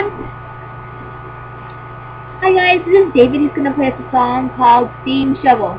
Hi guys, this is David. He's gonna play us a song called Steam Shovel.